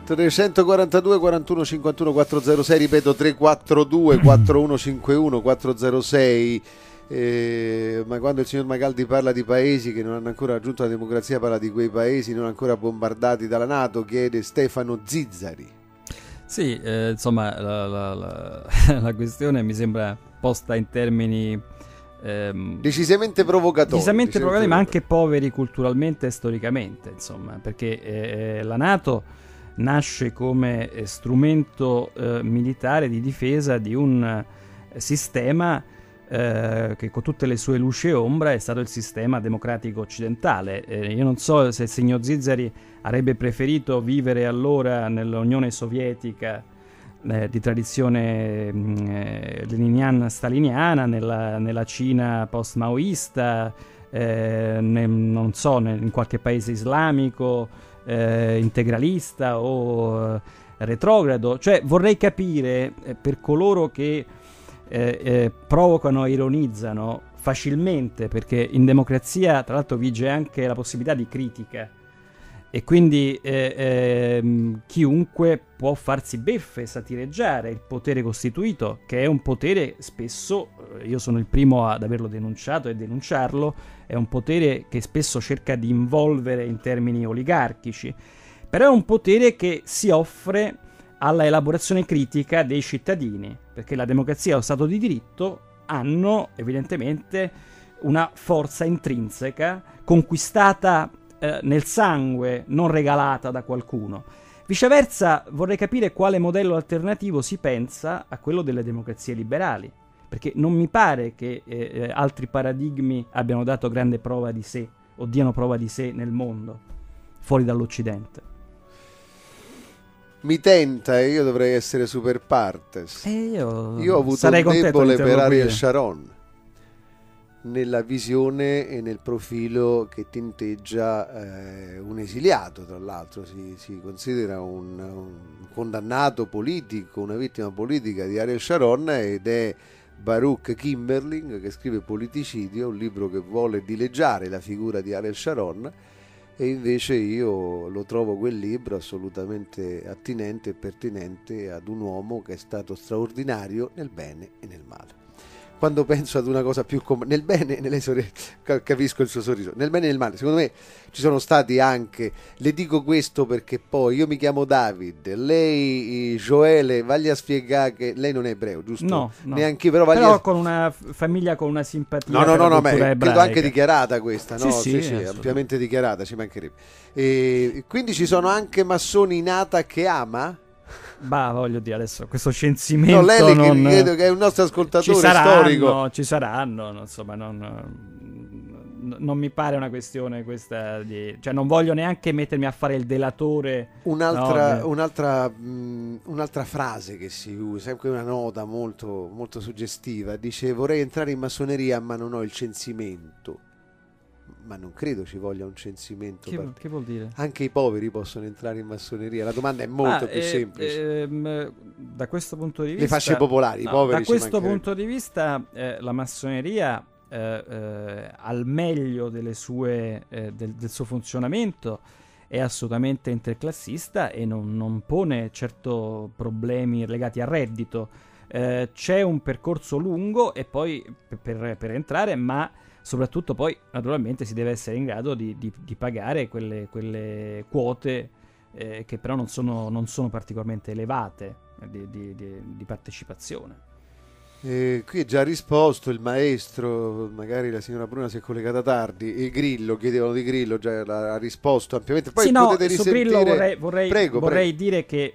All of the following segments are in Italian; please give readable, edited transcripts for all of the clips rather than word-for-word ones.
342 41 51 406, ripeto 342 4151 406. Ma quando il signor Magaldi parla di paesi che non hanno ancora raggiunto la democrazia, parla di quei paesi non ancora bombardati dalla NATO, chiede Stefano Zizzari. Sì, insomma la questione mi sembra posta in termini decisamente provocatori, ma anche poveri culturalmente e storicamente, insomma, perché la NATO nasce come strumento militare di difesa di un sistema che con tutte le sue luci e ombra è stato il sistema democratico occidentale. Io non so se il signor Zizzari avrebbe preferito vivere allora nell'Unione Sovietica di tradizione leniniana-staliniana, nella Cina post-maoista, non so, in qualche paese islamico, integralista o retrogrado. Cioè vorrei capire per coloro che provocano e ironizzano facilmente, perché in democrazia tra l'altro vige anche la possibilità di critica e quindi chiunque può farsi beffe, satireggiare il potere costituito, che è un potere spesso, io sono il primo ad averlo denunciato e denunciarlo, è un potere che spesso cerca di involvere in termini oligarchici, però è un potere che si offre alla elaborazione critica dei cittadini, perché la democrazia e lo Stato di diritto hanno evidentemente una forza intrinseca conquistata nel sangue, non regalata da qualcuno. Viceversa, vorrei capire quale modello alternativo si pensa a quello delle democrazie liberali, perché non mi pare che altri paradigmi abbiano dato grande prova di sé o diano prova di sé nel mondo, fuori dall'Occidente. Mi tenta e io dovrei essere super partes. Io ho avuto un debole per Ariel Sharon nella visione e nel profilo che tinteggia un esiliato, tra l'altro si considera un condannato politico, una vittima politica di Ariel Sharon, ed è Baruch Kimberling che scrive Politicidio, un libro che vuole dileggiare la figura di Ariel Sharon, e invece io lo trovo quel libro assolutamente attinente e pertinente ad un uomo che è stato straordinario nel bene e nel male. Quando penso ad una cosa più nel bene, capisco il suo sorriso, nel bene e nel male, secondo me ci sono stati anche, le dico questo perché poi io mi chiamo David, lei Joele, vagli a spiegare che lei non è ebreo, giusto? No. Neanche io, però con una famiglia con una simpatia no, ma credo anche ebraica. dichiarata questa, no? Sì, ampiamente dichiarata, ci mancherebbe. E quindi ci sono anche massoni in ATA che ama? Bah, voglio dire, adesso questo censimento credo che è un nostro ascoltatore storico. Ci saranno, insomma, non mi pare una questione questa di, cioè non voglio neanche mettermi a fare il delatore. Un'altra frase che si usa, sempre una nota molto, molto suggestiva, dice: vorrei entrare in massoneria ma non ho il censimento. Ma non credo ci voglia un censimento. Che vuol dire? Anche i poveri possono entrare in massoneria. La domanda è molto più semplice. Da questo punto di vista, le fasce popolari, i poveri. Da questo punto di vista, la massoneria, al meglio delle sue, del suo funzionamento, è assolutamente interclassista e non pone certo problemi legati al reddito. C'è un percorso lungo e poi per entrare, ma soprattutto poi naturalmente si deve essere in grado di pagare quelle quote che però non sono particolarmente elevate di partecipazione. Qui è già risposto il maestro, magari la signora Bruna si è collegata tardi. Il Grillo, chiedevano di Grillo, già ha risposto ampiamente. Poi potete risentire. Su Grillo Prego. vorrei dire che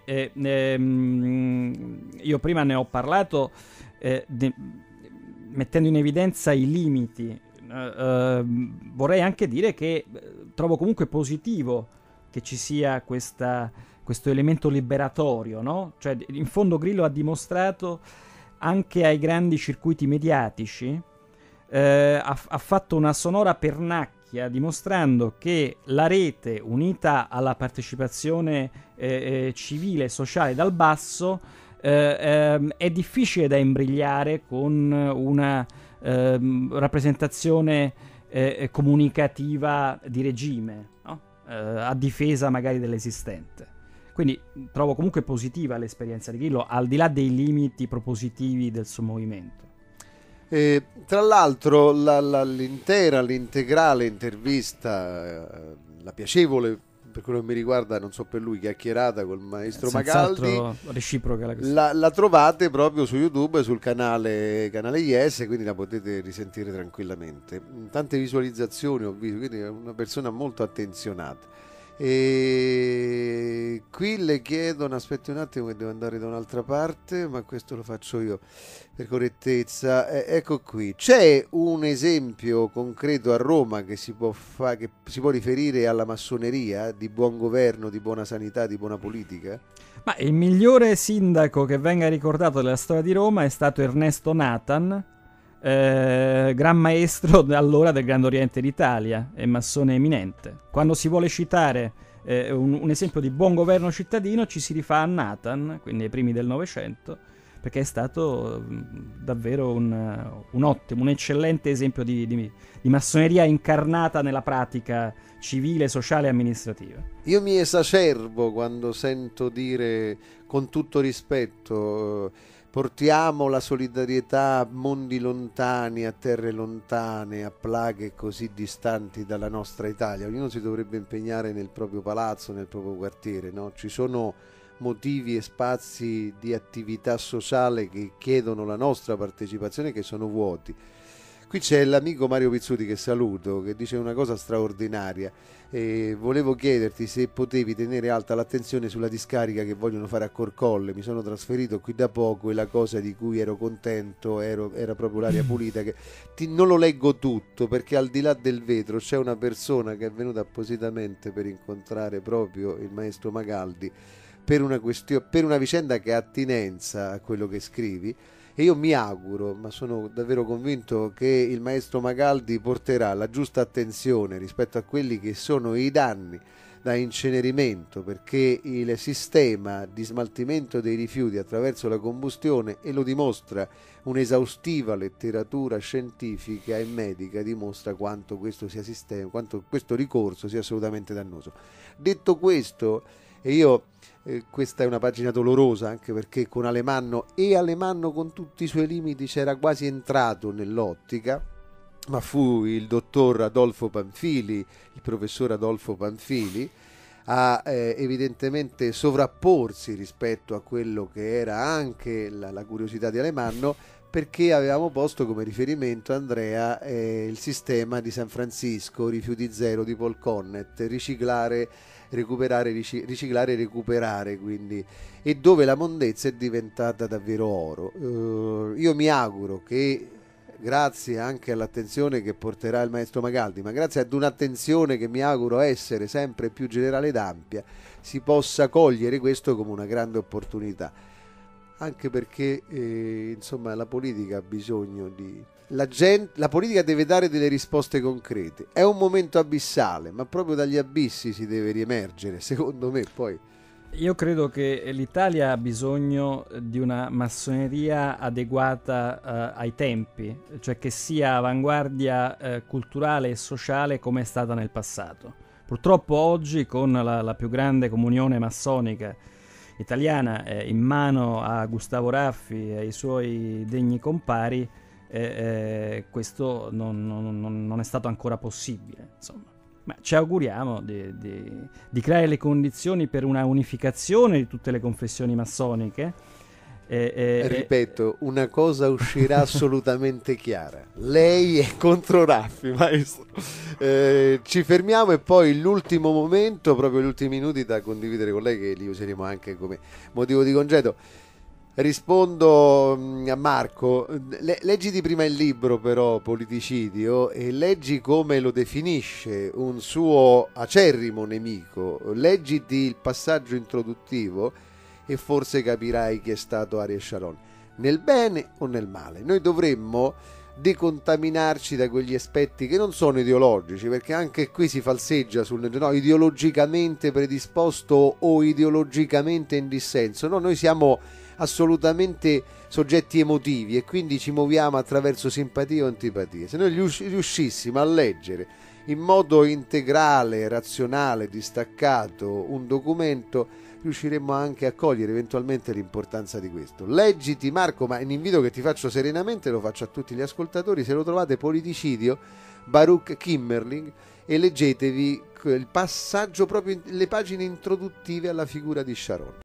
io prima ne ho parlato mettendo in evidenza i limiti. Vorrei anche dire che trovo comunque positivo che ci sia questo elemento liberatorio, no? Cioè, in fondo Grillo ha dimostrato anche ai grandi circuiti mediatici, ha fatto una sonora pernacchia dimostrando che la rete, unita alla partecipazione civile e sociale dal basso, è difficile da imbrigliare con una rappresentazione comunicativa di regime, no? A difesa magari dell'esistente. Quindi trovo comunque positiva l'esperienza di Grillo, al di là dei limiti propositivi del suo movimento. Tra l'altro l'integrale intervista, la piacevole, per quello che mi riguarda, non so per lui, chiacchierata col maestro Magaldi, reciproca la trovate proprio su YouTube, sul canale Yes, quindi la potete risentire tranquillamente. Tante visualizzazioni ho visto, quindi è una persona molto attenzionata. E qui le chiedono, aspetti un attimo che devo andare da un'altra parte, ma questo lo faccio io per correttezza. Ecco qui, c'è un esempio concreto a Roma che si può riferire alla massoneria, di buon governo, di buona sanità, di buona politica? Ma il migliore sindaco che venga ricordato della storia di Roma è stato Ernesto Nathan, gran maestro allora del Grande Oriente d'Italia e massone eminente. Quando si vuole citare un esempio di buon governo cittadino ci si rifà a Nathan, quindi ai primi del Novecento, perché è stato davvero un ottimo, un eccellente esempio di massoneria incarnata nella pratica civile, sociale e amministrativa. Io mi esacerbo quando sento dire, con tutto rispetto, portiamo la solidarietà a mondi lontani, a terre lontane, a plaghe così distanti dalla nostra Italia. Ognuno si dovrebbe impegnare nel proprio palazzo, nel proprio quartiere, no? Ci sono motivi e spazi di attività sociale che chiedono la nostra partecipazione, che sono vuoti. Qui c'è l'amico Mario Pizzuti, che saluto, che dice una cosa straordinaria. Volevo chiederti se potevi tenere alta l'attenzione sulla discarica che vogliono fare a Corcolle. Mi sono trasferito qui da poco e la cosa di cui ero contento era proprio l'aria pulita. Non lo leggo tutto, perché al di là del vetro c'è una persona che è venuta appositamente per incontrare proprio il maestro Magaldi per una vicenda che ha attinenza a quello che scrivi. E io mi auguro, ma sono davvero convinto, che il maestro Magaldi porterà la giusta attenzione rispetto a quelli che sono i danni da incenerimento, perché il sistema di smaltimento dei rifiuti attraverso la combustione, e lo dimostra un'esaustiva letteratura scientifica e medica, dimostra quanto questo ricorso sia assolutamente dannoso. Detto questo, questa è una pagina dolorosa, anche perché con Alemanno con tutti i suoi limiti c'era quasi entrato nell'ottica, ma fu il dottor Adolfo Panfili, il professor Adolfo Panfili, a evidentemente sovrapporsi rispetto a quello che era anche la curiosità di Alemanno, perché avevamo posto come riferimento, Andrea, il sistema di San Francisco, rifiuti zero di Paul Connet, riciclare, recuperare, quindi, e dove la mondezza è diventata davvero oro. Io mi auguro che, grazie anche all'attenzione che porterà il maestro Magaldi, ma grazie ad un'attenzione che mi auguro essere sempre più generale ed ampia, si possa cogliere questo come una grande opportunità, anche perché insomma la politica ha bisogno di... La politica deve dare delle risposte concrete. È un momento abissale, ma proprio dagli abissi si deve riemergere, secondo me. Poi io credo che l'Italia ha bisogno di una massoneria adeguata ai tempi, cioè che sia avanguardia culturale e sociale come è stata nel passato. Purtroppo oggi, con la più grande comunione massonica italiana in mano a Gustavo Raffi e ai suoi degni compari, questo non è stato ancora possibile, insomma. Ma ci auguriamo di creare le condizioni per una unificazione di tutte le confessioni massoniche. Ripeto, una cosa uscirà assolutamente chiara: lei è contro Raffi, maestro. Ci fermiamo, e poi l'ultimo momento, proprio gli ultimi minuti da condividere con lei, che li useremo anche come motivo di congedo. Rispondo a Marco: leggiti prima il libro, però, Politicidio, e leggi come lo definisce un suo acerrimo nemico. Leggiti il passaggio introduttivo e forse capirai chi è stato Ariel Sharon, nel bene o nel male. Noi dovremmo decontaminarci da quegli aspetti che non sono ideologici, perché anche qui si falseggia sul ideologicamente predisposto o ideologicamente in dissenso. No, noi siamo assolutamente soggetti emotivi e quindi ci muoviamo attraverso simpatie o antipatie. Se noi riuscissimo a leggere in modo integrale, razionale, distaccato un documento, riusciremmo anche a cogliere eventualmente l'importanza di questo. Leggiti, Marco, ma un invito che ti faccio serenamente, lo faccio a tutti gli ascoltatori: se lo trovate, Politicidio, Baruch Kimmerling, e leggetevi il passaggio, proprio le pagine introduttive alla figura di Sharon.